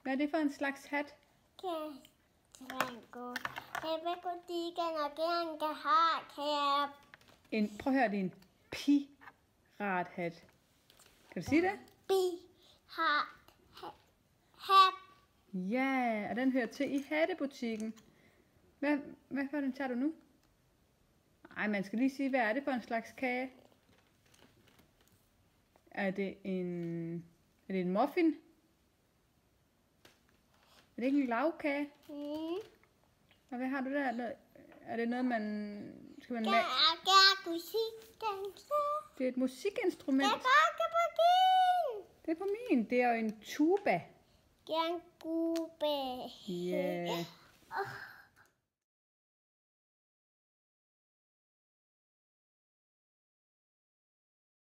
Hvad er det for en slags hat? Prøv at høre, det er en pirathat. Kan du sige det? Pirathat. Ja, og den hører til i hattebutikken. Hvad for den tager du nu? Ej, man skal lige sige, hvad er det for en slags kage? Er det en muffin? Er det ikke en lavkage? Og hvad har du der? Er det noget, skal man lave? Det er et musikinstrument. Det er på min. Det er jo en tuba. Det er en tuba. Ja.